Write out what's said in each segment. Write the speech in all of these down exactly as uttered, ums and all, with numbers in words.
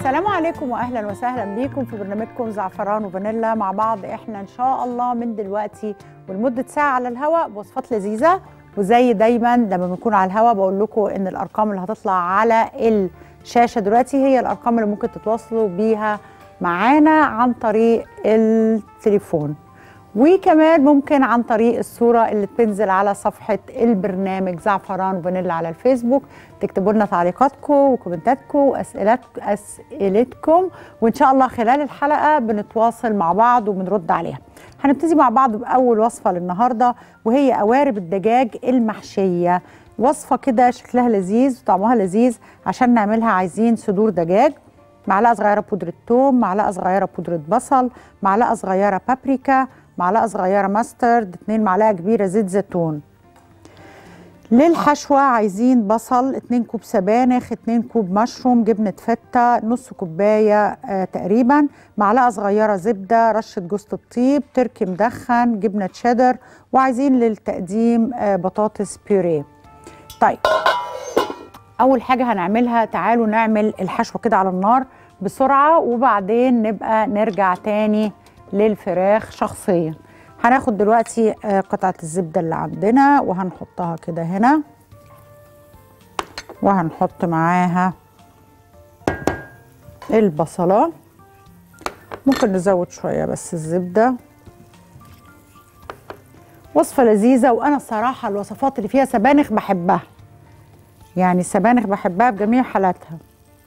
السلام عليكم واهلا وسهلا بيكم في برنامجكم زعفران وفانيلا مع بعض. احنا ان شاء الله من دلوقتي ولمده ساعه على الهواء بوصفات لذيذه، وزي دايما لما بنكون على الهواء بقول لكم ان الارقام اللي هتطلع على الشاشه دلوقتي هي الارقام اللي ممكن تتواصلوا بيها معانا عن طريق التليفون، وكمان ممكن عن طريق الصورة اللي بتنزل على صفحة البرنامج زعفران وفانيلا على الفيسبوك. تكتبوا لنا تعليقاتكم وكومنتاتكم وأسئلتكم، وإن شاء الله خلال الحلقة بنتواصل مع بعض وبنرد عليها. هنبتدي مع بعض بأول وصفة للنهاردة، وهي قوارب الدجاج المحشية. وصفة كده شكلها لذيذ وطعمها لذيذ. عشان نعملها عايزين صدور دجاج، معلقة صغيرة بودرة ثوم، معلقة صغيرة بودرة بصل، معلقة صغيرة بابريكا، معلقة صغيرة ماسترد، اتنين معلقة كبيرة زيت زيتون. للحشوة عايزين بصل، اتنين كوب سبانخ، اتنين كوب مشروم، جبنة فتة، نص كوباية آه تقريبا، معلقة صغيرة زبدة، رشة جوز الطيب، تركي مدخن، جبنة شيدر، وعايزين للتقديم آه بطاطس بيوريه. طيب أول حاجة هنعملها، تعالوا نعمل الحشوة كده على النار بسرعة، وبعدين نبقى نرجع تاني للفراخ شخصيا. هناخد دلوقتي قطعة الزبدة اللي عندنا وهنحطها كده هنا، وهنحط معاها البصلة، ممكن نزود شوية بس الزبدة. وصفة لذيذة، وأنا الصراحة الوصفات اللي فيها سبانخ بحبها، يعني السبانخ بحبها بجميع حالاتها.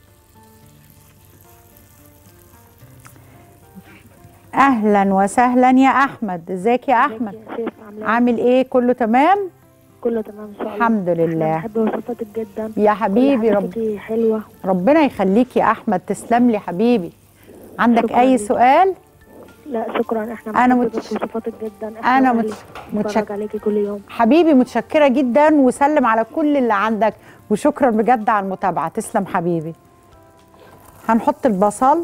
اهلا وسهلا يا احمد، ازيك يا احمد؟ عامل ايه؟ كله تمام؟ كله تمام ان شاء الله. الحمد لله. بحب وصفاتك جدا يا حبيبي. رب... حلوه. ربنا يخليك يا احمد، تسلم لي حبيبي. عندك اي ليك. سؤال؟ لا شكرا، احنا انا متش... وصفاتك جدا. انا متش... متشكره عليكي كل يوم حبيبي، متشكره جدا، وسلم على كل اللي عندك، وشكرا بجد على المتابعه. تسلم حبيبي. هنحط البصل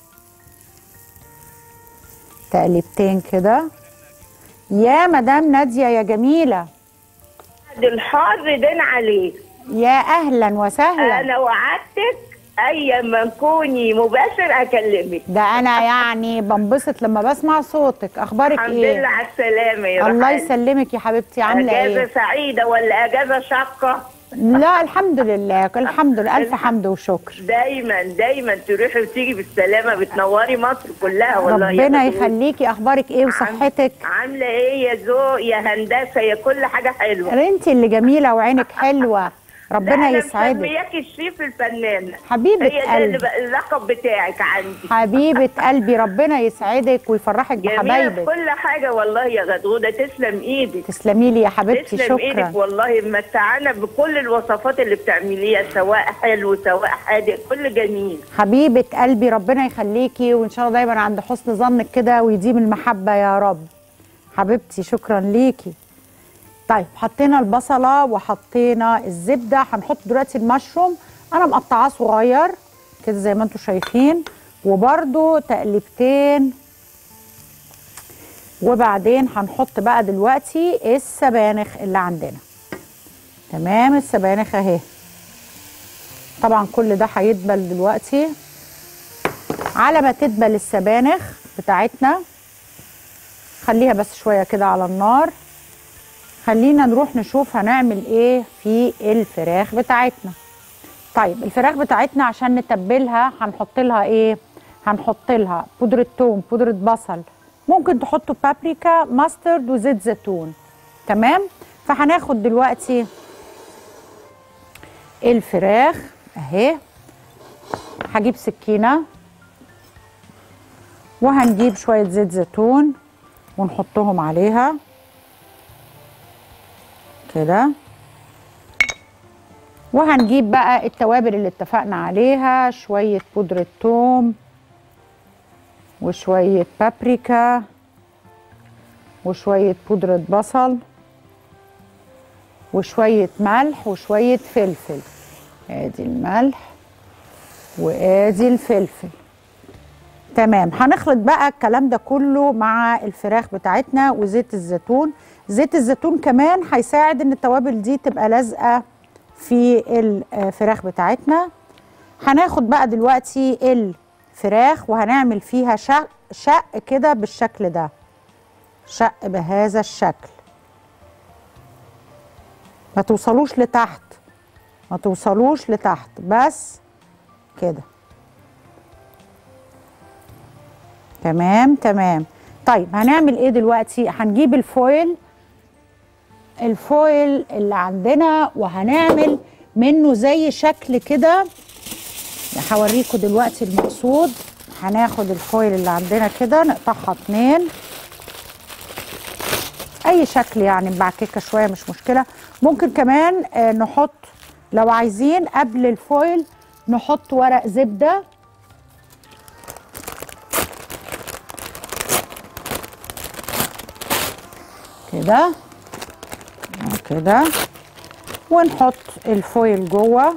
تقليبتين كده. يا مدام نادية يا جميلة، الحر دين عليك. يا أهلا وسهلا. أنا وعدتك أي ما تكوني مباشر أكلمك. ده أنا يعني بنبسط لما بسمع صوتك. أخبارك الحمد إيه؟ الحمد لله على السلامة يا رب. الله يسلمك يا حبيبتي. عاملة إيه؟ أجازة سعيدة ولا أجازة شاقة؟ لا الحمد لله، الحمد لله، ألف حمد وشكر. دايما دايما تروحي وتيجي بالسلامة، بتنوري مصر كلها والله. ربنا يخليكي. أخبارك إيه وصحتك؟ عاملة إيه يا ذوق يا هندسة يا كل حاجة حلوة؟ أنت اللي جميلة وعينك حلوة، ربنا يسعدك. أنا مسمياكي الشيف الفنانة حبيبة هي قلبي. ده اللقب بتاعك عندي. حبيبة قلبي، ربنا يسعدك ويفرحك بحبايبك. جميلة كل حاجة والله يا غدودة، تسلم ايدك. تسلمي لي يا حبيبتي. تسلم شكرا. ايدك والله، متعانا بكل الوصفات اللي بتعمليها، سواء حلو سواء حادق، كل جميل. حبيبة قلبي ربنا يخليكي، وان شاء الله دايما عند حسن ظنك كده ويديم المحبة يا رب. حبيبتي شكرا ليكي. طيب حطينا البصلة وحطينا الزبدة، هنحط دلوقتي المشروم. انا مقطعاه صغير كده زي ما انتم شايفين، وبرده تقليبتين، وبعدين هنحط بقى دلوقتي السبانخ اللي عندنا. تمام، السبانخ اهي. طبعا كل ده هيدبل دلوقتي. على ما تدبل السبانخ بتاعتنا خليها بس شوية كده على النار. خلينا نروح نشوف هنعمل ايه في الفراخ بتاعتنا. طيب الفراخ بتاعتنا عشان نتبلها هنحط لها ايه؟ هنحط لها بودرة ثوم، بودرة بصل، ممكن تحطوا بابريكا، ماسترد، وزيت زيتون. تمام؟ فهناخد دلوقتي الفراخ اهي، هجيب سكينة وهنجيب شوية زيت زيتون ونحطهم عليها كده، وهنجيب بقى التوابل اللي اتفقنا عليها، شوية بودرة ثوم وشوية بابريكا وشوية بودرة بصل وشوية ملح وشوية فلفل. ادي الملح وادي الفلفل. تمام، هنخلط بقى الكلام ده كله مع الفراخ بتاعتنا وزيت الزيتون. زيت الزيتون كمان هيساعد ان التوابل دي تبقى لازقه في الفراخ بتاعتنا. هناخد بقى دلوقتي الفراخ وهنعمل فيها شق شق كده بالشكل ده، شق بهذا الشكل، ما توصلوش لتحت، ما توصلوش لتحت، بس كده. تمام تمام. طيب هنعمل ايه دلوقتي؟ هنجيب الفويل، الفويل اللي عندنا، وهنعمل منه زي شكل كده. هوريكم دلوقتي المقصود. هناخد الفويل اللي عندنا كده نقطعها اتنين، اي شكل يعني، مبعككه شويه مش مشكله. ممكن كمان آه نحط لو عايزين قبل الفويل نحط ورق زبده كده كده، ونحط الفويل جوه.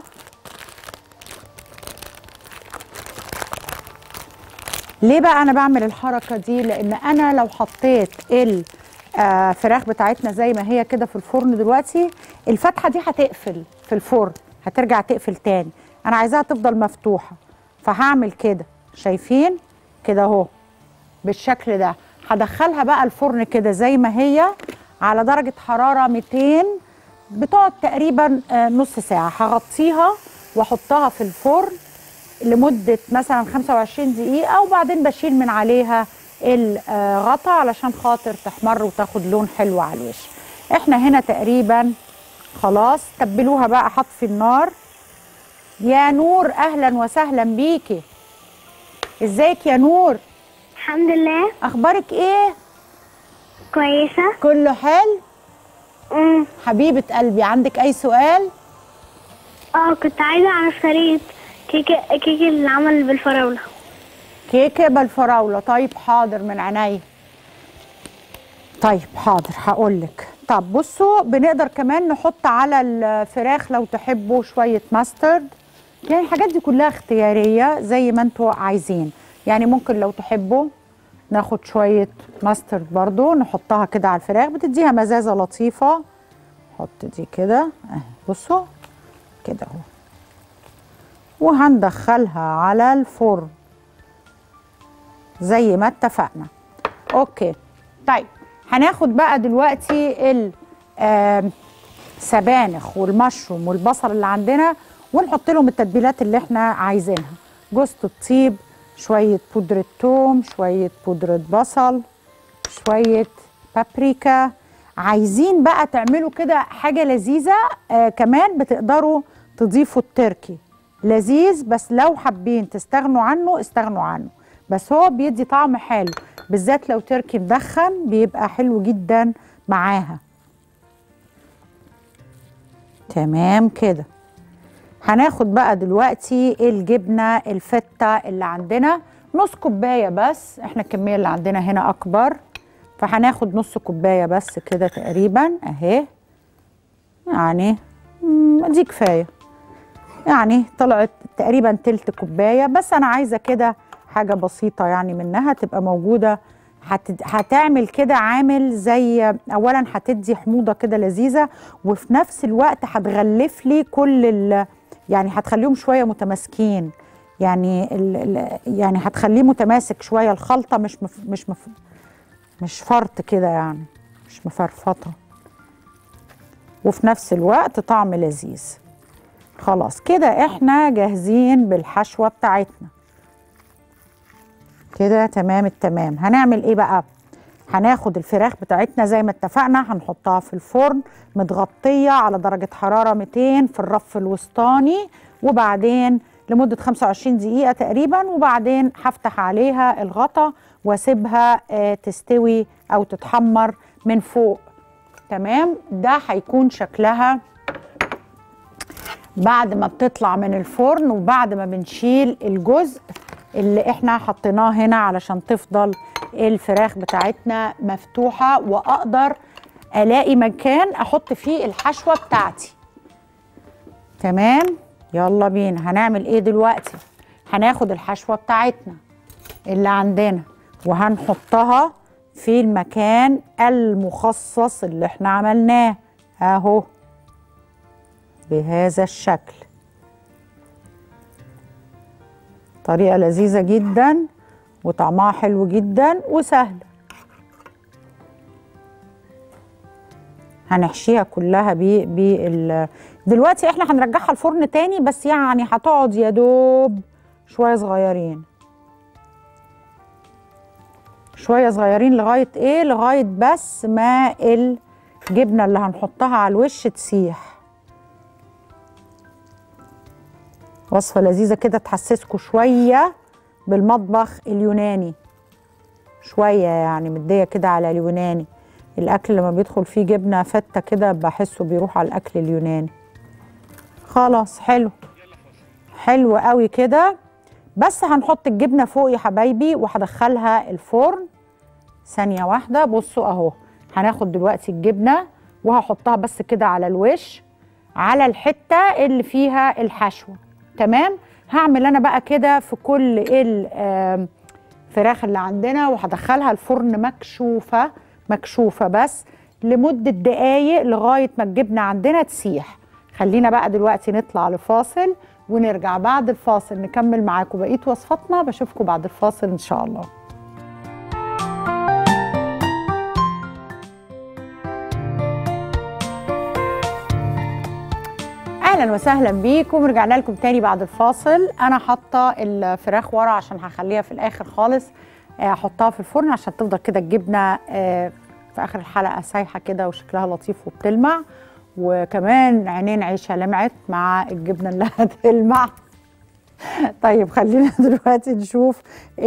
ليه بقى انا بعمل الحركه دي؟ لان انا لو حطيت الفراخ بتاعتنا زي ما هي كده في الفرن دلوقتي، الفتحه دي هتقفل في الفرن، هترجع تقفل تاني. انا عايزاها تفضل مفتوحه، فهعمل كده، شايفين كده اهو بالشكل ده. هدخلها بقى الفرن كده زي ما هي على درجه حراره ميتين، بتقعد تقريبا نص ساعه. هغطيها واحطها في الفرن لمده مثلا خمسة وعشرين دقيقه، وبعدين بشيل من عليها الغطا علشان خاطر تحمر وتاخد لون حلو على الوش. احنا هنا تقريبا خلاص. تبلوها بقى، حط في النار. يا نور اهلا وسهلا بيكي، ازيك يا نور؟ الحمد لله. اخبارك ايه؟ كويسة. كله حلو؟ امم حبيبة قلبي، عندك اي سؤال؟ اه كنت عايزة اعرف طريقة كيكة كيكة اللي عمل بالفراولة. كيكة بالفراولة، طيب حاضر من عينيا. طيب حاضر هقولك. طب بصوا، بنقدر كمان نحط على الفراخ لو تحبوا شوية ماسترد، يعني الحاجات دي كلها اختيارية زي ما انتوا عايزين. يعني ممكن لو تحبوا ناخد شوية ماسترد برضو نحطها كده على الفراخ، بتديها مزازة لطيفة. نحط دي كده اهي، بصوا كده اهو، وهندخلها على الفرن زي ما اتفقنا. اوكي. طيب هناخد بقى دلوقتي السبانخ والمشروم والبصل اللي عندنا ونحط لهم التتبيلات اللي احنا عايزينها. جوز الطيب، شوية بودرة ثوم، شوية بودرة بصل، شوية بابريكا. عايزين بقى تعملوا كده حاجة لذيذة آه كمان، بتقدروا تضيفوا التركي، لذيذ، بس لو حابين تستغنوا عنه استغنوا عنه، بس هو بيدي طعم حلو، بالذات لو تركي مدخن بيبقى حلو جدا معاها. تمام كده. هناخد بقى دلوقتي الجبنة الفتة اللي عندنا، نص كوباية بس، احنا الكمية اللي عندنا هنا أكبر، فهناخد نص كوباية بس كده تقريبا اهي، يعني دي كفاية، يعني طلعت تقريبا تلت كوباية بس. أنا عايزة كده حاجة بسيطة يعني منها تبقى موجودة، هت... هتعمل كده عامل زي، أولا هتدي حموضة كده لذيذة، وفي نفس الوقت هتغلف لي كل ال... يعني هتخليهم شوية متماسكين، يعني ال... ال... يعني هتخليه متماسك شوية، الخلطة مش مف... مش مف... مش فرط كده يعني، مش مفرفطة، وفي نفس الوقت طعم لذيذ. خلاص كده احنا جاهزين بالحشوة بتاعتنا كده تمام التمام. هنعمل ايه بقى؟ هناخد الفراخ بتاعتنا زي ما اتفقنا، هنحطها في الفرن متغطية على درجة حرارة ميتين في الرف الوسطاني، وبعدين لمدة خمسة وعشرين دقيقة تقريبا، وبعدين هفتح عليها الغطا واسيبها اه تستوي او تتحمر من فوق. تمام، ده هيكون شكلها بعد ما بتطلع من الفرن، وبعد ما بنشيل الجزء اللي احنا حطيناه هنا علشان تفضل الفراخ بتاعتنا مفتوحة، واقدر الاقي مكان احط فيه الحشوة بتاعتي. تمام، يلا بينا. هنعمل ايه دلوقتي؟ هناخد الحشوة بتاعتنا اللي عندنا وهنحطها في المكان المخصص اللي احنا عملناه اهو بهذا الشكل. طريقة لذيذة جدا وطعمها حلو جدا وسهل. هنحشيها كلها بي بال دلوقتي احنا هنرجعها الفرن تاني، بس يعني هتقعد يا دوب شوية صغيرين شوية صغيرين لغاية ايه؟ لغاية بس ما الجبنة اللي هنحطها على الوش تسيح. وصفة لذيذة كده تحسسكوا شوية بالمطبخ اليوناني، شوية يعني مدية كده على اليوناني. الأكل لما بيدخل فيه جبنة فتة كده بحسه بيروح على الأكل اليوناني. خلاص حلو حلو قوي كده. بس هنحط الجبنة فوق يا حبايبي وهدخلها الفرن ثانية واحدة. بصوا اهو، هناخد دلوقتي الجبنة وهحطها بس كده على الوش على الحتة اللي فيها الحشوة. تمام. هعمل انا بقى كده في كل الفراخ اللي عندنا وهدخلها الفرن مكشوفة مكشوفة بس لمدة دقايق لغاية ما الجبنة عندنا تسيح. خلينا بقى دلوقتي نطلع لفاصل ونرجع بعد الفاصل نكمل معاكم بقية وصفاتنا. بشوفكم بعد الفاصل ان شاء الله. اهلا وسهلا بيكم، رجعنا لكم تاني بعد الفاصل. انا حاطه الفراخ ورا عشان هخليها في الاخر خالص، احطها في الفرن عشان تفضل كده الجبنه في اخر الحلقه سايحه كده وشكلها لطيف وبتلمع، وكمان عينين عيشه لمعت مع الجبنه اللي هتلمع. طيب خلينا دلوقتي نشوف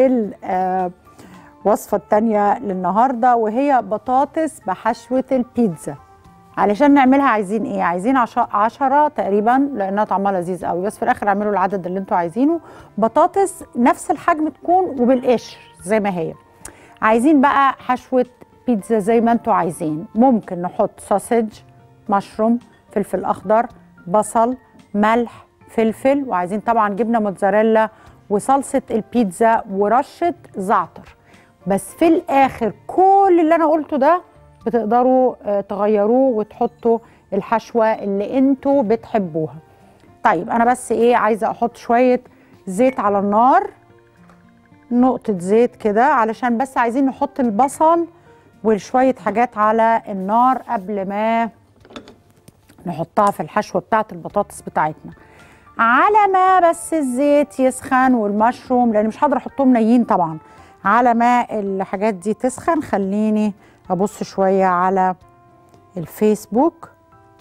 الوصفه الثانيه للنهارده، وهي بطاطس بحشوه البيتزا. علشان نعملها عايزين ايه؟ عايزين عشرة تقريبا لانها طعمها لذيذ قوي، بس في الاخر اعملوا العدد اللي انتوا عايزينه. بطاطس نفس الحجم تكون وبالقشر زي ما هي. عايزين بقى حشوه بيتزا زي ما انتوا عايزين. ممكن نحط سوسج، مشروم، فلفل اخضر، بصل، ملح، فلفل، وعايزين طبعا جبنه موتزاريلا وصلصه البيتزا ورشه زعتر. بس في الاخر كل اللي انا قلته ده بتقدروا تغيروه وتحطوا الحشوه اللي انتوا بتحبوها. طيب انا بس ايه عايزه احط شويه زيت على النار، نقطه زيت كده، علشان بس عايزين نحط البصل وشويه حاجات على النار قبل ما نحطها في الحشوه بتاعه البطاطس بتاعتنا. على ما بس الزيت يسخن والمشروم، لان مش هقدر احطهم نيين طبعا. على ما الحاجات دي تسخن خليني ابص شويه على الفيسبوك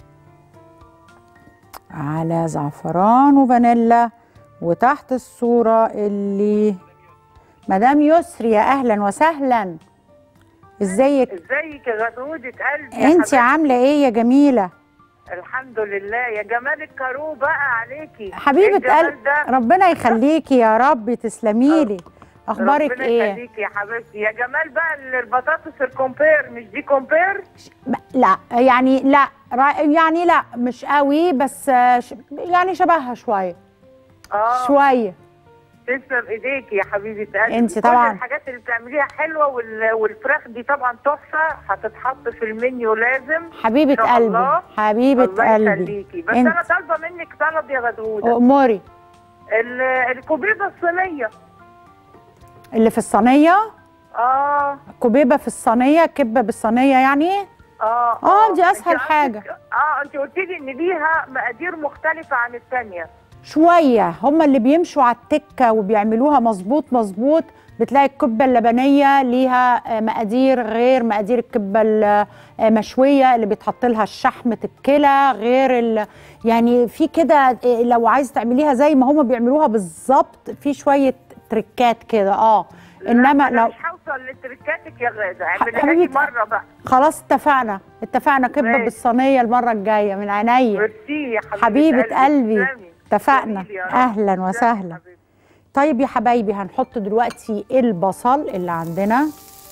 على زعفران وفانيلا، وتحت الصوره اللي مدام يسري. يا اهلا وسهلا، ازيك؟ ازيك يا غدودة قلبي؟ انت عامله ايه يا جميله؟ الحمد لله. يا جمال الكارو بقى عليكي حبيبه قلبي، ربنا يخليكي يا رب، تسلمي لي. اخبارك ربنا ايه؟ ربنا يخليكي يا حبيبتي. يا جمال بقى البطاطس الكومبير، مش دي كومبير؟ لا يعني لا يعني لا مش قوي، بس يعني شبهها شويه. اه شويه. تسلم ايديكي يا حبيبه قلبي. انت طبعا كل الحاجات اللي بتعمليها حلوه، والفراخ دي طبعا تحفه، هتتحط في المنيو لازم. حبيبه قلبي حبيبه قلبي. الله يخليكي. بس انت. انا طالبه منك طلب يا غدوده. اموري. الكوبيبه الصينيه اللي في الصينيه. اه كوبيبه في الصينيه، كبه بالصينيه يعني. اه اه دي اسهل حاجه. اه انت قلتي لي ان ليها مقادير مختلفه عن الثانيه شويه. هم اللي بيمشوا على التكه وبيعملوها مظبوط مظبوط. بتلاقي الكبه اللبنيه ليها مقادير غير مقادير الكبه المشويه اللي بيتحط لها الشحمه الكلى، غير ال... يعني في كده لو عايز تعمليها زي ما هم بيعملوها بالظبط في شويه تريكات كده. اه انما لو مش هوصل لتركاتك يا غاده، اعمليها لي مره بقى. خلاص اتفقنا اتفقنا. كبه بالصينيه المره الجايه من عينيا. ميرسي يا حبيبه, حبيبة قلبي. قلبي. اتفقنا. اهلا وسهلا. طيب يا حبايبي هنحط دلوقتي البصل اللي عندنا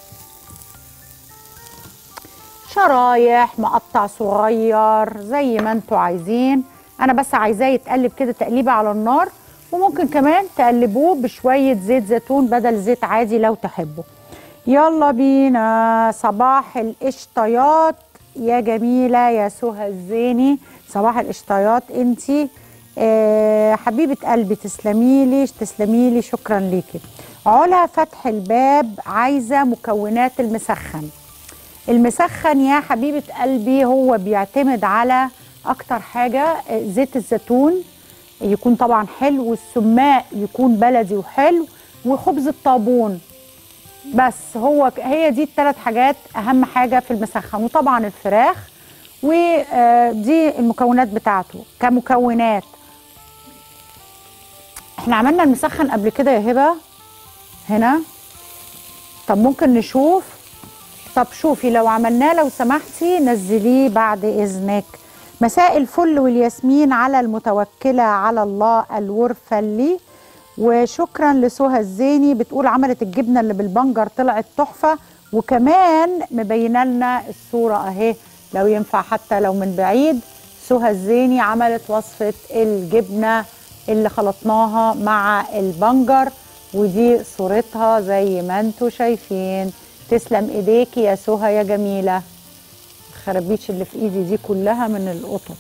شرايح، مقطع صغير زي ما انتوا عايزين. انا بس عايزاه يتقلب كده تقليبه على النار، وممكن كمان تقلبوه بشويه زيت زيتون بدل زيت عادي لو تحبوا. يلا بينا. صباح القشطيات يا جميله يا سهى الزيني. صباح القشطيات. انتي آه حبيبه قلبي تسلمي لي تسلمي لي، شكرا ليكي. علا فتح الباب عايزه مكونات المسخن. المسخن يا حبيبه قلبي هو بيعتمد على اكتر حاجه زيت الزيتون يكون طبعا حلو، والسماق يكون بلدي وحلو، وخبز الطابون. بس هو هي دي الثلاث حاجات اهم حاجه في المسخن، وطبعا الفراخ، ودي المكونات بتاعته كمكونات. احنا عملنا المسخن قبل كده يا هبه هنا؟ طب ممكن نشوف. طب شوفي لو عملناه لو سمحتي نزليه بعد اذنك. مساء الفل والياسمين على المتوكله على الله الورفلي، وشكرا لسهى الزيني بتقول عملت الجبنه اللي بالبنجر طلعت تحفه، وكمان مبينه لنا الصوره اهي لو ينفع حتى لو من بعيد. سهى الزيني عملت وصفه الجبنه اللي خلطناها مع البنجر، ودي صورتها زي ما انتوا شايفين. تسلم ايديكي يا سهى يا جميله. الخرابيش اللي في ايدي دي كلها من القطط.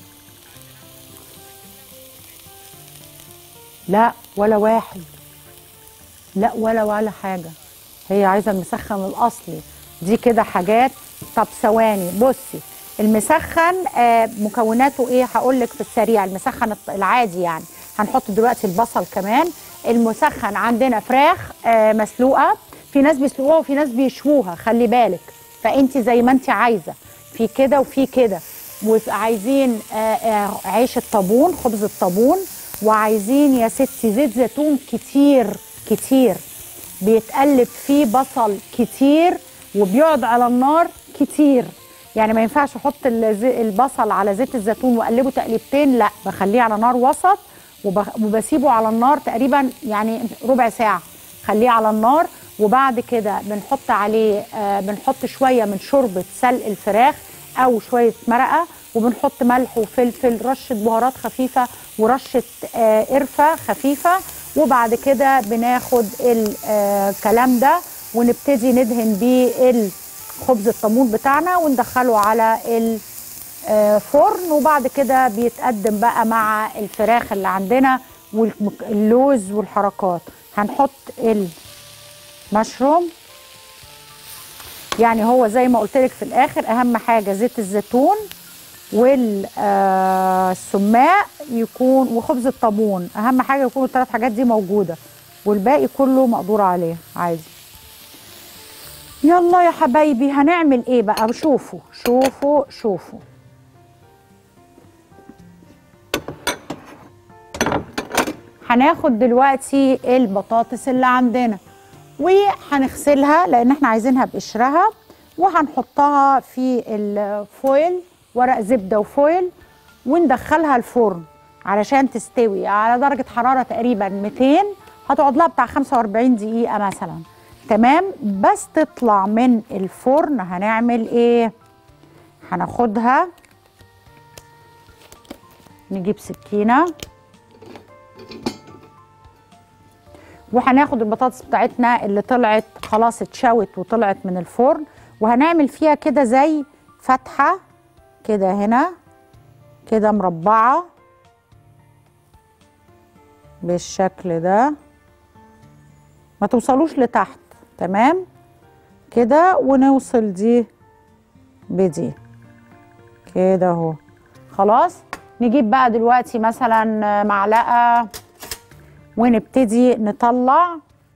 لا ولا واحد، لا ولا ولا حاجه. هي عايزه المسخن الاصلي دي كده حاجات. طب ثواني بصي، المسخن آه مكوناته ايه؟ هقول لك في السريع. المسخن العادي يعني هنحط دلوقتي البصل كمان. المسخن عندنا فراخ آه مسلوقه، في ناس بيسلقوها وفي ناس بيشووها، خلي بالك، فانت زي ما انت عايزه، في كده وفي كده. وعايزين آه آه عيش الطابون، خبز الطابون، وعايزين يا ستي زيت زيتون كتير كتير، بيتقلب فيه بصل كتير وبيقعد على النار كتير. يعني ما ينفعش احط البصل على زيت الزيتون واقلبه تقليبتين، لا، بخليه على نار وسط وبسيبه على النار تقريبا يعني ربع ساعه، خليه على النار. وبعد كده بنحط عليه آه بنحط شويه من شوربه سلق الفراخ او شويه مرقه، وبنحط ملح وفلفل، رشه بهارات خفيفه، ورشه آه قرفه خفيفه. وبعد كده بناخد الكلام ده ونبتدي ندهن بيه خبز الطابون بتاعنا وندخله على الفرن. وبعد كده بيتقدم بقى مع الفراخ اللي عندنا واللوز والحركات. هنحط المشروم، يعني هو زي ما قلت لك في الاخر اهم حاجه زيت الزيتون والسماق يكون وخبز الطابون، اهم حاجه يكونوا الثلاث حاجات دي موجوده، والباقي كله مقدور عليه عادي. يلا يا حبايبي هنعمل ايه بقى؟ شوفوا شوفوا شوفوا. هناخد دلوقتي البطاطس اللي عندنا وهنغسلها لان احنا عايزينها بقشرها، وهنحطها في الفويل، ورق زبده وفويل، وندخلها الفرن علشان تستوي على درجه حراره تقريبا مئتين. هتقعد لها بتاع خمسة وأربعين دقيقه مثلا، تمام. بس تطلع من الفرن هنعمل ايه؟ هناخدها، نجيب سكينه وهناخد البطاطس بتاعتنا اللي طلعت خلاص اتشوت وطلعت من الفرن، وهنعمل فيها كده زي فتحه كده هنا كده مربعه بالشكل ده، ما توصلوش لتحت، تمام كده. ونوصل دي بدي كده اهو. خلاص نجيب بقى دلوقتي مثلا معلقه ونبتدي نطلع،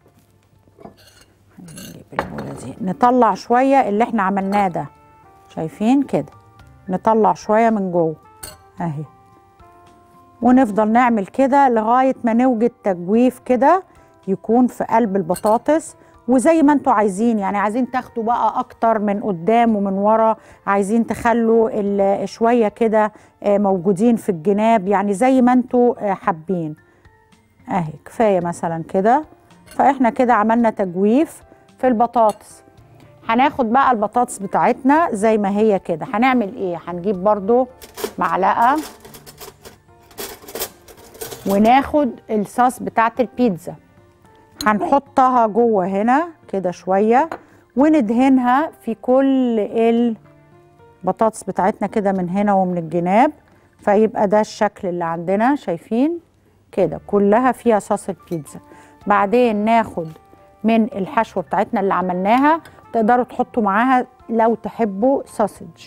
نجيب البوله دي نطلع شويه اللي احنا عملناه ده، شايفين كده، نطلع شويه من جوه اهي، ونفضل نعمل كده لغايه ما نوجد تجويف كده يكون في قلب البطاطس. وزي ما انتوا عايزين، يعني عايزين تاخدوا بقى اكتر من قدام ومن ورا، عايزين تخلوا شويه كده موجودين في الجناب، يعني زي ما انتوا حابين اهي. كفايه مثلا كده. فاحنا كده عملنا تجويف في البطاطس. هناخد بقى البطاطس بتاعتنا زي ما هي كده. هنعمل ايه؟ هنجيب برضو معلقه وناخد الصوص بتاعت البيتزا، هنحطها جوه هنا كده شويه، وندهنها في كل البطاطس بتاعتنا كده من هنا ومن الجناب فيبقى ده الشكل اللي عندنا، شايفين كده كلها فيها صوص البيتزا. بعدين ناخد من الحشوه بتاعتنا اللي عملناها، تقدروا تحطوا معاها لو تحبوا سوسج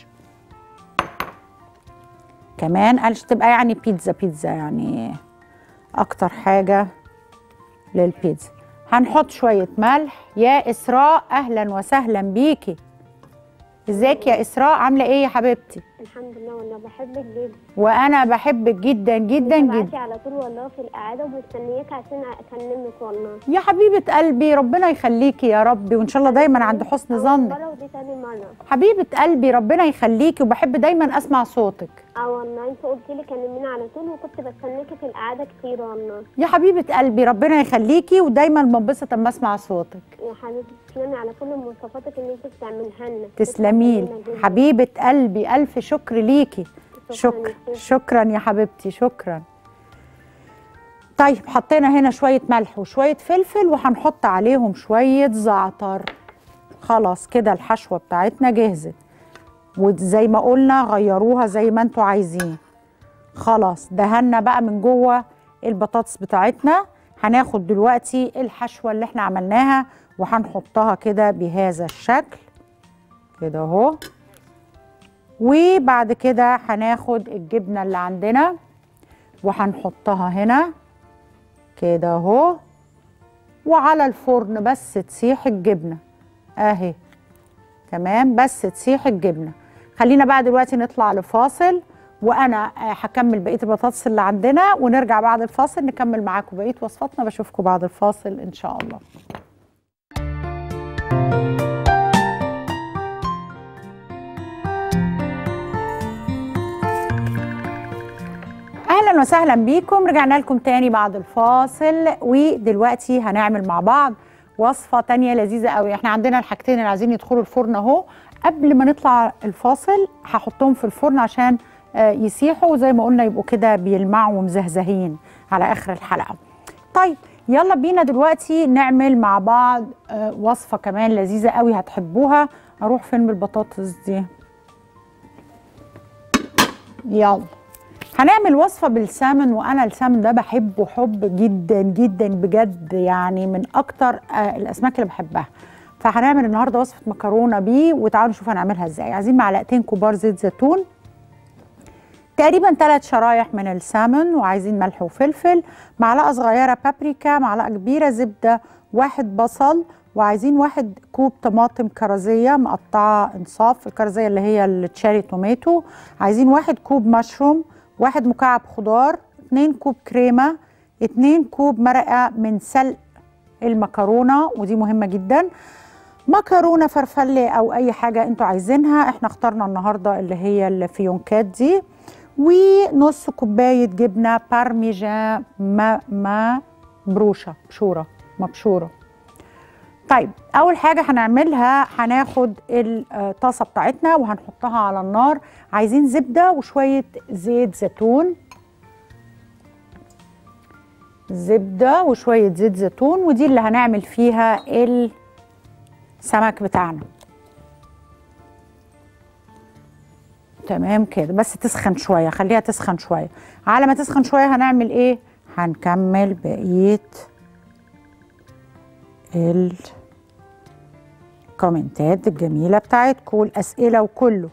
كمان علشان تبقى يعني بيتزا بيتزا يعني اكتر حاجه للبيتزا. هنحط شويه ملح. يا اسراء اهلا وسهلا بيكي، ازيك يا اسراء، عامله ايه يا حبيبتي؟ الحمد لله، وانا بحبك جدا. وانا بحبك جدا جدا جدا على طول والله في القعده ومستنياك عشان اكلمك والله يا حبيبه قلبي، ربنا يخليكي يا ربي، وان شاء الله دايما عند حسن ظنك. ودي تاني مره حبيبه قلبي ربنا يخليكي، وبحب دايما اسمع صوتك. اه والله انت قلت لي كلميني على طول، وكنت بستناكي في القعده كتير والله يا حبيبه قلبي ربنا يخليكي، ودايما بنبسط اما اسمع صوتك. يا حبيبتي تسلمي على كل مواصفاتك اللي انت بتعملها لنا. تسلمي لي حبيبه قلبي، الف شكر ليكي. شكرا شكرا يا حبيبتي، شكرا. طيب حطينا هنا شويه ملح وشويه فلفل، وهنحط عليهم شويه زعتر. خلاص كده الحشوه بتاعتنا جهزت، وزي ما قلنا غيروها زي ما انتوا عايزين. خلاص دهنا بقى من جوه البطاطس بتاعتنا. هناخد دلوقتي الحشوه اللي احنا عملناها وهنحطها كده بهذا الشكل كده اهو. وبعد كده هناخد الجبنه اللي عندنا وهنحطها هنا كده اهو، وعلى الفرن بس تسيح الجبنه اهي. تمام، بس تسيح الجبنه. خلينا بقى دلوقتي نطلع لفاصل، وانا هكمل بقيه البطاطس اللي عندنا، ونرجع بعد الفاصل نكمل معاكم بقيه وصفاتنا. بشوفكم بعد الفاصل ان شاء الله. اهلا وسهلا بيكم، رجعنا لكم تاني بعد الفاصل، ودلوقتي هنعمل مع بعض وصفه تانيه لذيذه قوي. احنا عندنا الحاجتين اللي عايزين يدخلوا الفرن اهو. قبل ما نطلع الفاصل هحطهم في الفرن عشان يسيحوا، وزي ما قلنا يبقوا كده بيلمعوا ومزهزهين على اخر الحلقه. طيب يلا بينا دلوقتي نعمل مع بعض وصفه كمان لذيذه قوي هتحبوها. اروح فين بالبطاطس دي؟ يلا هنعمل وصفه بالسمن، وانا السمن ده بحبه حب جدا جدا بجد، يعني من اكتر الاسماك اللي بحبها. فهنعمل النهارده وصفه مكرونه بيه، وتعالوا نشوف هنعملها ازاي. عايزين معلقتين كبار زيت زيتون، تقريبا ثلاث شرايح من السمن، وعايزين ملح وفلفل، معلقه صغيره بابريكا، معلقه كبيره زبده، واحد بصل، وعايزين واحد كوب طماطم كرزيه مقطعه انصاف، الكرزيه اللي هي التشيري توميتو، عايزين واحد كوب مشروم، واحد مكعب خضار، اتنين كوب كريمه، اتنين كوب مرقه من سلق المكرونه، ودي مهمه جدا، مكرونه فرفله او اي حاجه انتوا عايزينها، احنا اخترنا النهارده اللي هي الفيونكات دي، ونص كوبايه جبنه بارميجان مبروشه بشوره مبشوره. طيب اول حاجه هنعملها، هناخد الطاسه بتاعتنا وهنحطها على النار. عايزين زبده وشويه زيت زيتون، زبده وشويه زيت زيتون، ودي اللي هنعمل فيها السمك بتاعنا. تمام كده، بس تسخن شويه، خليها تسخن شويه. على ما تسخن شويه هنعمل ايه؟ هنكمل بقيه الكومنتات الجميله بتاعتكم والاسئله وكله.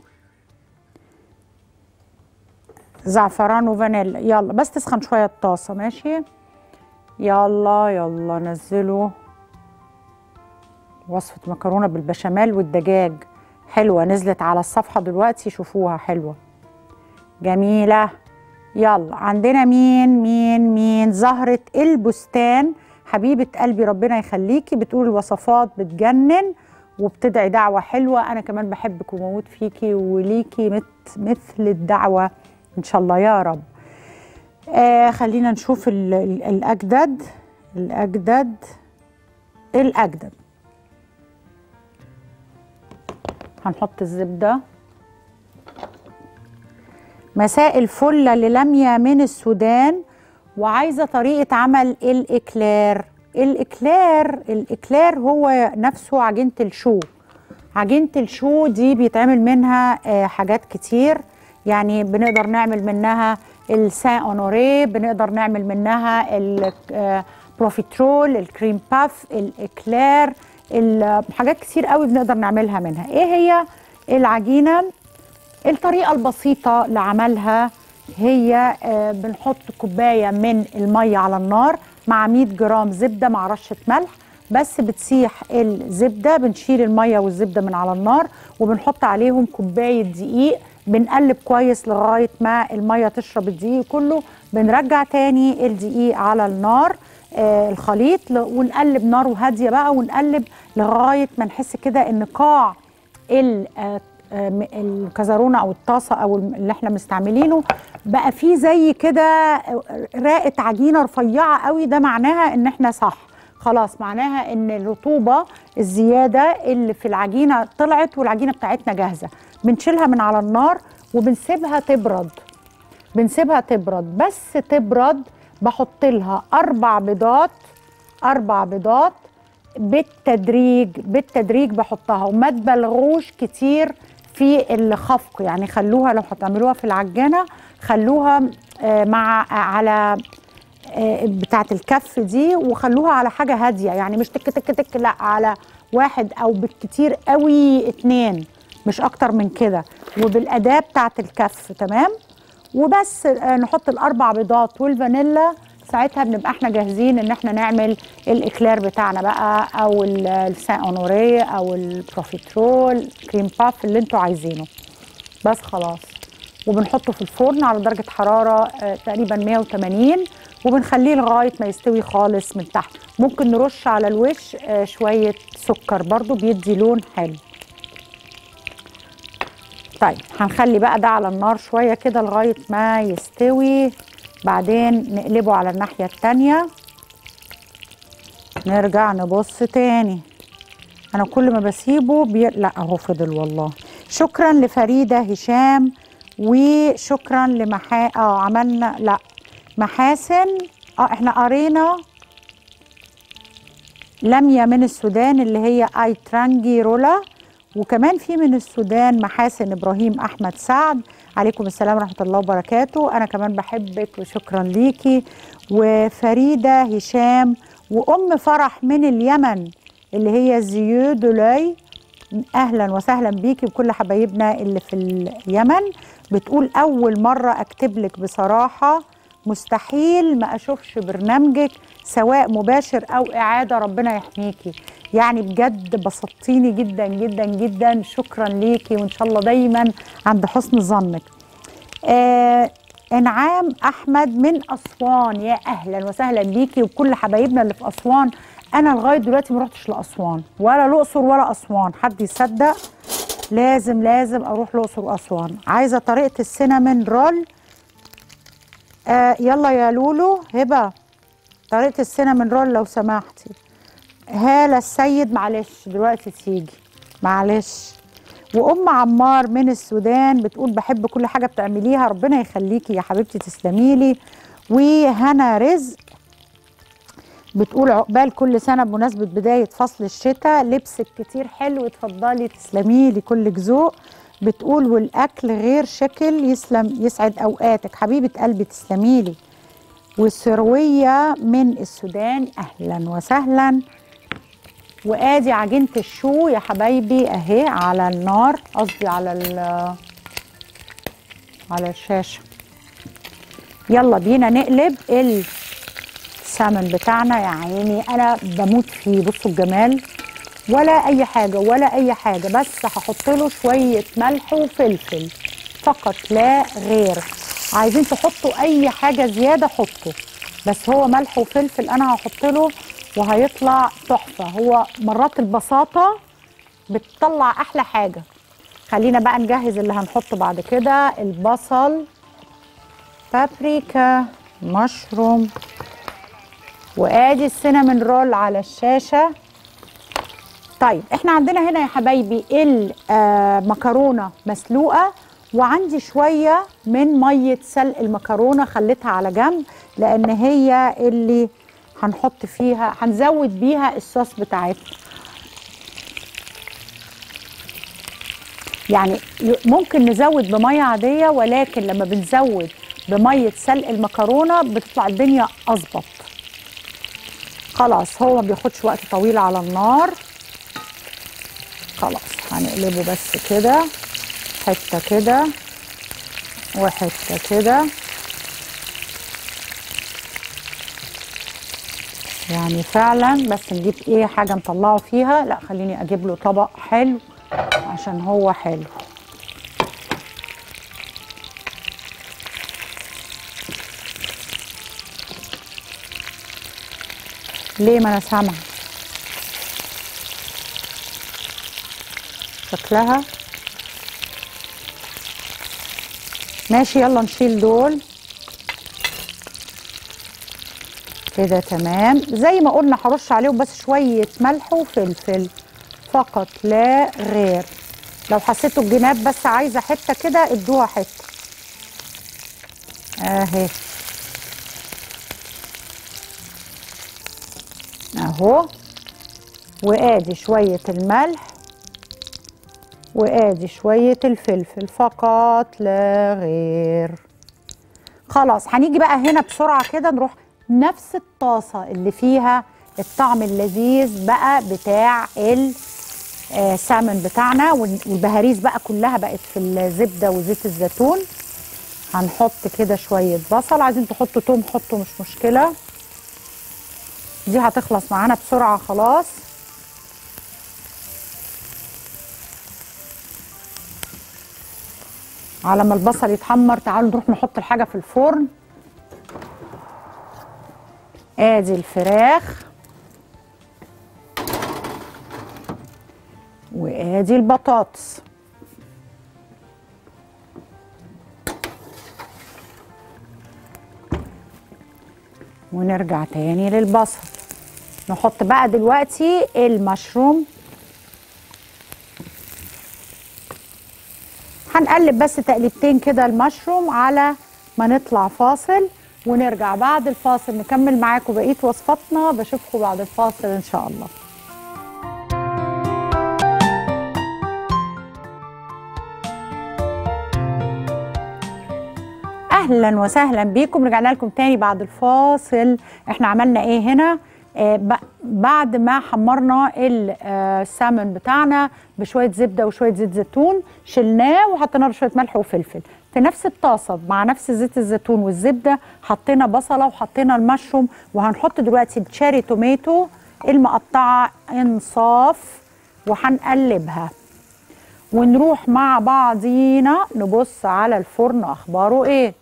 زعفران وفانيلا، يلا بس تسخن شويه الطاسه. ماشي، يلا يلا نزلوا وصفه مكرونه بالبشاميل والدجاج حلوه، نزلت على الصفحه دلوقتي، شوفوها حلوه جميله. يلا عندنا مين مين مين زهره البستان، حبيبه قلبي ربنا يخليكي، بتقول الوصفات بتجنن وبتدعي دعوه حلوه. انا كمان بحبك وموت فيكي وليكي مثل مثل الدعوه ان شاء الله يا رب. آه خلينا نشوف ال ال الاجدد الاجدد الاجدد هنحط الزبده. مساء الفل للميا من السودان، وعايزه طريقه عمل الاكلير. الاكلير الاكلير هو نفسه عجينه الشو. عجينه الشو دي بيتعمل منها آه حاجات كتير، يعني بنقدر نعمل منها السان اونوري، بنقدر نعمل منها البروفيترول، الكريم باف، الاكلير، حاجات كتير قوي بنقدر نعملها منها. ايه هي العجينه؟ الطريقه البسيطه لعملها هي بنحط كوبايه من الميه على النار مع مية جرام زبده مع رشه ملح، بس بتسيح الزبده بنشيل الميه والزبده من على النار وبنحط عليهم كوبايه دقيق، بنقلب كويس لغايه ما الميه تشرب الدقيق كله، بنرجع تاني الدقيق على النار آه الخليط ونقلب ناره هاديه بقى، ونقلب لغايه ما نحس كده ان قاع آه الكزرونه او الطاسه او اللي احنا مستعملينه بقى فيه زي كده رائه عجينه رفيعه قوي، ده معناها ان احنا صح خلاص، معناها ان الرطوبه الزياده اللي في العجينه طلعت والعجينه بتاعتنا جاهزه. بنشيلها من على النار وبنسيبها تبرد، بنسيبها تبرد بس تبرد. بحط لها اربع بيضات، اربع بيضات بالتدريج بالتدريج بحطها، وما تبالغوش كتير في الخفق، يعني خلوها لو هتعملوها في العجانه خلوها مع على بتاعه الكف دي، وخلوها على حاجه هاديه، يعني مش تك تك تك، لا على واحد او بالكتير قوي اتنين، مش اكتر من كده، وبالاداه بتاعه الكف. تمام، وبس نحط الاربع بيضات والفانيلا، ساعتها بنبقى احنا جاهزين ان احنا نعمل الاكلير بتاعنا بقى، او السان اونوري او البروفيترول، كريم باف، اللي انتوا عايزينه. بس خلاص، وبنحطه في الفرن على درجه حراره تقريبا مية وتمانين، وبنخليه لغايه ما يستوي خالص من تحت. ممكن نرش على الوش شويه سكر برضو بيدي لون حلو. طيب هنخلي بقى ده على النار شويه كده لغايه ما يستوي، بعدين نقلبه على الناحيه التانيه، نرجع نبص تاني. انا كل ما بسيبه بي... لا اهو فضل والله. شكرا لفريده هشام، وشكرا لمحا اه عملنا لا محاسن. اه احنا قرينا لميا من السودان اللي هي اي ترانجي رولا، وكمان في من السودان محاسن ابراهيم احمد سعد. عليكم السلام ورحمه الله وبركاته، انا كمان بحبك وشكرا ليكي. وفريده هشام وام فرح من اليمن اللي هي زيو دولاي، اهلا وسهلا بيكي وكل حبايبنا اللي في اليمن. بتقول اول مره اكتب لك بصراحه، مستحيل ما اشوفش برنامجك سواء مباشر او اعاده، ربنا يحميكي. يعني بجد بسطتيني جدا جدا جدا، شكرا ليكي، وان شاء الله دايما عند حسن ظنك. آه انعام احمد من اسوان، يا اهلا وسهلا بيكي وكل حبايبنا اللي في اسوان. انا لغايه دلوقتي ما رحتش لاسوان ولا الاقصر ولا اسوان، حد يصدق؟ لازم لازم اروح الاقصر واسوان. عايزه طريقه السينامون رول. آه يلا يا لولو هبه، طريقه السينامون رول لو سمحتي. هاله السيد معلش دلوقتي تيجي معلش. وام عمار من السودان بتقول بحب كل حاجه بتعمليها، ربنا يخليكي يا حبيبتي، تسلميلي. وهنا رزق بتقول عقبال كل سنه بمناسبه بدايه فصل الشتاء، لبسك كتير حلو، اتفضلي تسلميلي كلك ذوق. بتقول والاكل غير شكل، يسلم يسعد اوقاتك حبيبه قلبي، تسلميلي. والسرويه من السودان اهلا وسهلا. وادي عجينه الشو يا حبايبي اهي على النار، قصدي على على الشاشه. يلا بينا نقلب السمن بتاعنا، يا عيني انا بموت فيه، بصوا الجمال، ولا اي حاجه ولا اي حاجه، بس هحط له شويه ملح وفلفل فقط لا غير. عايزين تحطوا اي حاجه زياده حطوا، بس هو ملح وفلفل انا هحط له وهيطلع تحفه. هو مرات البساطه بتطلع احلى حاجه. خلينا بقى نجهز اللي هنحطه بعد كده، البصل، بابريكا، مشروم، وادي السينامون رول على الشاشه. طيب احنا عندنا هنا يا حبايبي المكرونه مسلوقه، وعندي شويه من ميه سلق المكرونه خليتها على جنب، لان هي اللي هنحط فيها، هنزود بيها الصوص بتاعتنا. يعني ممكن نزود بميه عاديه، ولكن لما بنزود بميه سلق المكرونه بتطلع الدنيا اظبط. خلاص هو ما بياخدش وقت طويل على النار. خلاص هنقلبه بس كده، حته كده وحته كده، يعني فعلا. بس نجيب ايه حاجه نطلعه فيها. لا خليني اجيب له طبق حلو عشان هو حلو. ليه؟ ما انا سامعه شكلها ماشي. يلا نشيل دول كده تمام. زي ما قلنا هرش عليهم بس شويه ملح وفلفل فقط لا غير. لو حسيتوا الجناب بس عايزه حته كده ادوها حته اهي اهو. وادي شويه الملح وادي شويه الفلفل فقط لا غير. خلاص هنيجي بقى هنا بسرعه كده نروح نفس الطاسه اللي فيها الطعم اللذيذ بقى بتاع السامن بتاعنا، والبهاريز بقى كلها بقت في الزبده وزيت الزيتون. هنحط كده شويه بصل، عايزين تحطوا توم حطوا مش مشكله. دي هتخلص معانا بسرعه خلاص. على ما البصل يتحمر تعالوا نروح نحط الحاجه في الفرن. ادي الفراخ وادي البطاطس ونرجع تاني للبصل. نحط بقى دلوقتي المشروم. هنقلب بس تقليبتين كده المشروم على ما نطلع فاصل، ونرجع بعد الفاصل نكمل معاكم بقية وصفاتنا. بشوفكم بعد الفاصل ان شاء الله. اهلا وسهلا بيكم، رجعنا لكم تاني بعد الفاصل. احنا عملنا ايه هنا؟ آه بعد ما حمرنا السامن بتاعنا بشويه زبده وشويه زيت زيتون، شلناه وحطينا له شويه ملح وفلفل. في نفس الطاسه مع نفس زيت الزيتون والزبده حطينا بصله وحطينا المشروم، وهنحط دلوقتي التشيري توميتو المقطعه انصاف وهنقلبها، ونروح مع بعضينا نبص على الفرن اخباره ايه.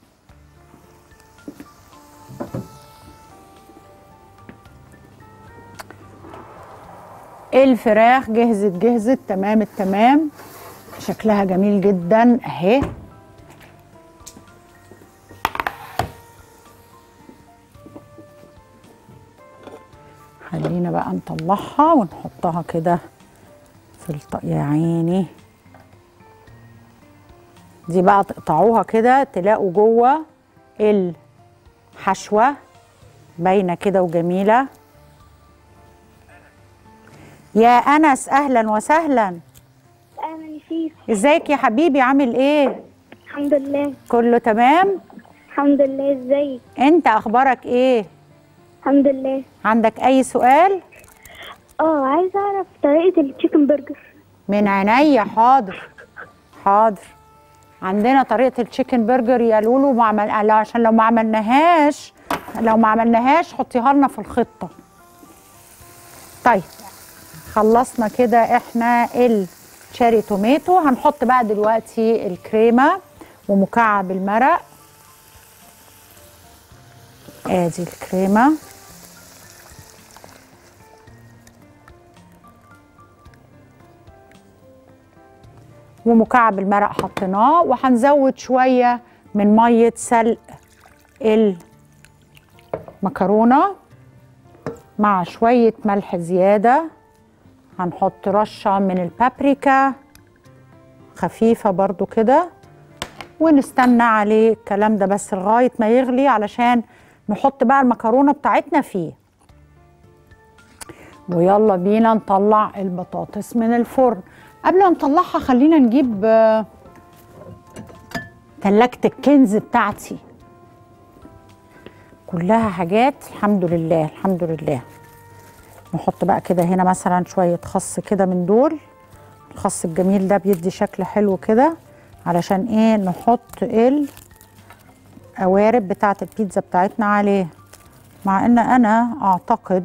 الفراخ جهزت جهزت تمام التمام، شكلها جميل جدا اهي. خلينا بقى نطلعها ونحطها كده في الط... يا عيني. دي بقى تقطعوها كده تلاقوا جوه الحشوة باينة كده وجميلة. يا أنس أهلا وسهلا. أهلا فيك. ازيك يا حبيبي عامل ايه؟ الحمد لله. كله تمام؟ الحمد لله. ازيك؟ انت اخبارك ايه؟ الحمد لله. عندك اي سؤال؟ اه عايزه اعرف طريقه التشيكن برجر. من عينيا حاضر حاضر. عندنا طريقه التشيكن برجر يا لولو، ما عمل... عشان لو ما عملناهاش لو ما عملناهاش حطيها لنا في الخطه. طيب خلصنا كده احنا التشيري توميتو. هنحط بقى دلوقتي الكريمه ومكعب المرق. ادي الكريمه ومكعب المرق حطيناه، وهنزود شويه من ميه سلق المكرونه مع شويه ملح زياده. هنحط رشه من البابريكا خفيفه برضو كده، ونستنى عليه الكلام ده بس لغايه ما يغلي علشان نحط بقى المكرونه بتاعتنا فيه. ويلا بينا نطلع البطاطس من الفرن. قبل ما نطلعها خلينا نجيب آه، تلاجة الكنز بتاعتي، كلها حاجات الحمد لله الحمد لله. نحط بقى كده هنا مثلا شوية خس كده من دول، الخس الجميل ده بيدي شكل حلو كده، علشان ايه نحط القوارب بتاعة البيتزا بتاعتنا عليه. مع ان انا اعتقد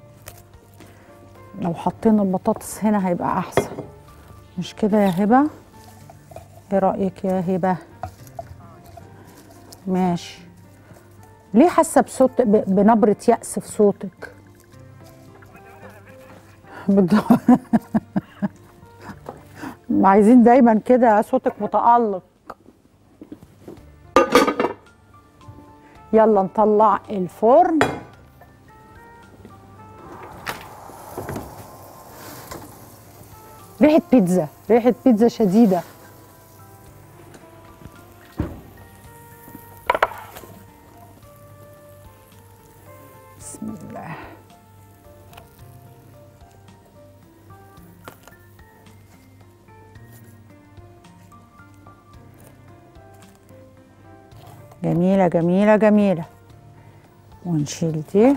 لو حطينا البطاطس هنا هيبقى احسن، مش كده يا هبة؟ ايه رأيك يا هبة؟ ماشي. ليه حاسه بصوت ب- بنبره يأس في صوتك؟ بالضبط. عايزين دايما كده صوتك متألق. يلا نطلع الفرن. ريحة بيتزا، ريحة بيتزا شديدة. بسم الله. جميلة جميلة جميلة. ونشيل دي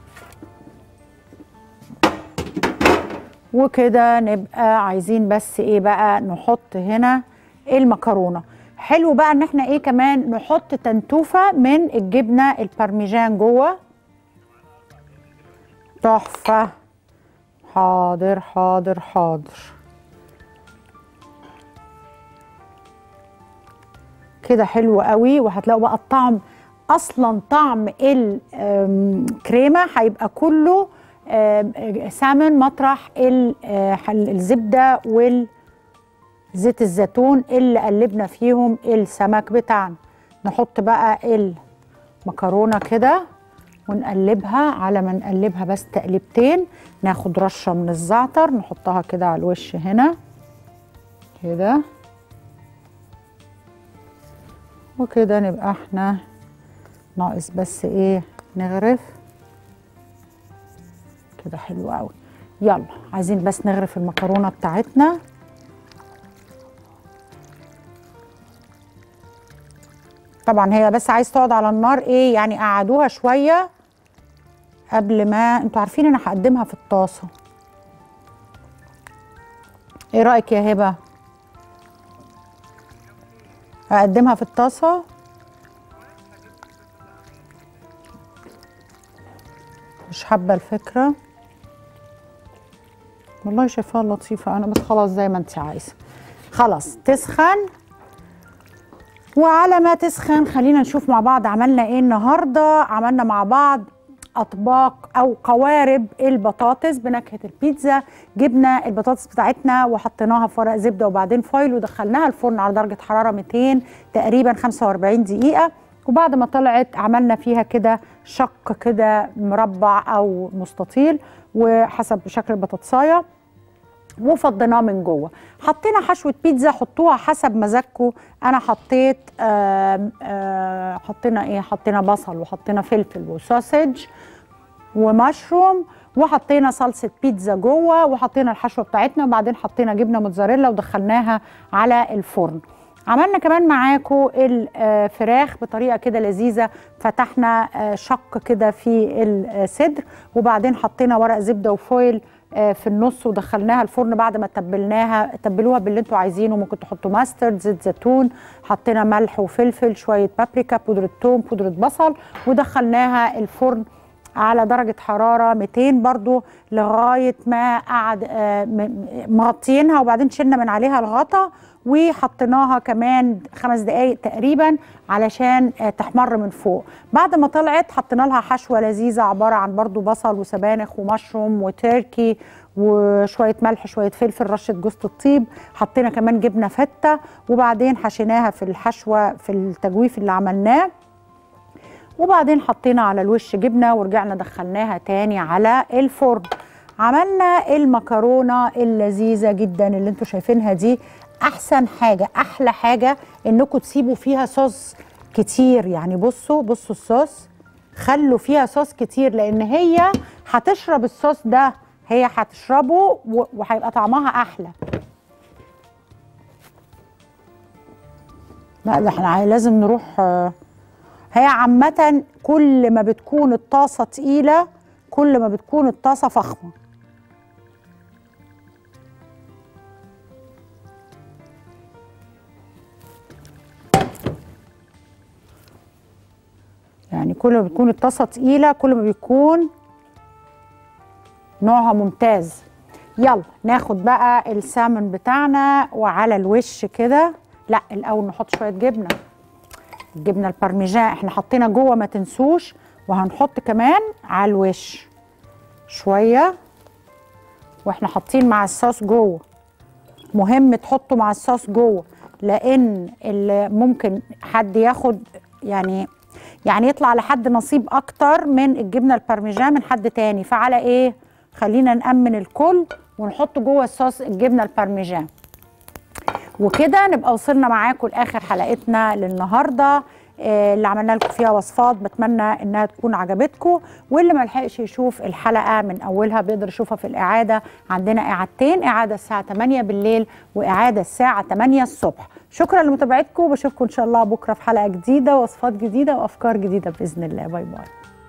وكده. نبقى عايزين بس ايه بقى، نحط هنا المكرونة. حلو بقى ان احنا ايه كمان نحط تنتوفة من الجبنة البارميجان جوه. تحفة. حاضر حاضر حاضر. كده حلو قوي. وهتلاقوا بقى الطعم، اصلا طعم الكريمه هيبقى كله سامن مطرح الزبده والزيت الزيتون اللي قلبنا فيهم السمك بتاعنا. نحط بقى المكرونه كده ونقلبها. على ما نقلبها بس تقلبتين، ناخد رشه من الزعتر نحطها كده على الوش هنا كده، وكده نبقى احنا ناقص بس ايه نغرف كده. حلو قوي. يلا عايزين بس نغرف المكرونه بتاعتنا. طبعا هي بس عايز تقعد على النار ايه يعني، قعدوها شويه قبل ما انتوا عارفين انا هقدمها في الطاسه. ايه رايك يا هبه؟ هقدمها في الطاسه. مش حابه الفكره والله، شايفاها لطيفه انا، بس خلاص زي ما انت عايزه. خلاص تسخن. وعلى ما تسخن خلينا نشوف مع بعض عملنا ايه النهارده. عملنا مع بعض اطباق او قوارب البطاطس بنكهه البيتزا. جبنا البطاطس بتاعتنا وحطيناها في ورق زبده وبعدين فويل، ودخلناها الفرن على درجه حراره مئتين تقريبا خمسة وأربعين دقيقه. وبعد ما طلعت عملنا فيها كده شق كده مربع او مستطيل وحسب شكل البطاطسايه، وفضيناه من جوه. حطينا حشوه بيتزا، حطوها حسب مزاجكم. انا حطيت آآ آآ حطينا ايه، حطينا بصل وحطينا فلفل وسوسج ومشروم، وحطينا صلصه بيتزا جوه، وحطينا الحشوه بتاعتنا، وبعدين حطينا جبنه موتزاريلا ودخلناها على الفرن. عملنا كمان معاكم الفراخ بطريقه كده لذيذه. فتحنا شق كده في الصدر، وبعدين حطينا ورق زبده وفويل في النص ودخلناها الفرن. بعد ما تبلناها، تبلوها باللي انتوا عايزينه، ممكن تحطوا ماسترد، زيت زيتون، حطينا ملح وفلفل، شويه بابريكا، بودره ثوم، بودره بصل، ودخلناها الفرن على درجه حراره مئتين برضو لغايه ما قعد مغطيينها. وبعدين شلنا من عليها الغطا وحطيناها كمان خمس دقايق تقريبا علشان تحمر من فوق. بعد ما طلعت حطينا لها حشوه لذيذه عباره عن برضو بصل وسبانخ ومشروم وتركي وشويه ملح، شويه فلفل، رشه جوز الطيب، حطينا كمان جبنه فته، وبعدين حشيناها في الحشوه في التجويف اللي عملناه، وبعدين حطينا على الوش جبنه ورجعنا دخلناها تاني على الفرن. عملنا المكرونه اللذيذه جدا اللي انتوا شايفينها دي. احسن حاجه احلى حاجه انكم تسيبوا فيها صوص كتير. يعني بصوا بصوا الصوص، خلوا فيها صوص كتير، لان هي هتشرب الصوص ده، هي هتشربه وهيبقى طعمها احلى. لا ده احنا لازم نروح. هي عامة كل ما بتكون الطاسة تقيلة كل ما بتكون الطاسة فخمة. يعني كل ما بتكون الطاسة تقيلة كل ما بيكون نوعها ممتاز. يلا ناخد بقى السامن بتاعنا وعلى الوش كده. لا الاول نحط شويه جبنه، الجبنه البارميجان احنا حطينا جوه ما تنسوش، وهنحط كمان على الوش شويه واحنا حاطين مع الصوص جوه. مهم تحطوا مع الصوص جوه لان اللي ممكن حد ياخد يعني يعني يطلع لحد نصيب اكتر من الجبنه البارميجان من حد تاني، فعلى ايه خلينا نأمن الكل ونحط جوه الصوص الجبنه البارميجان. وكده نبقى وصلنا معاكم لاخر حلقتنا للنهارده اللي عملنا لكم فيها وصفات، بتمنى انها تكون عجبتكم. واللي ما لحقش يشوف الحلقه من اولها بيقدر يشوفها في الاعاده. عندنا اعادتين، اعاده الساعه تمانية بالليل واعاده الساعه تمانية الصبح. شكرا لمتابعتكم، وبشوفكم ان شاء الله بكره في حلقه جديده ووصفات جديده وافكار جديده باذن الله. باي باي.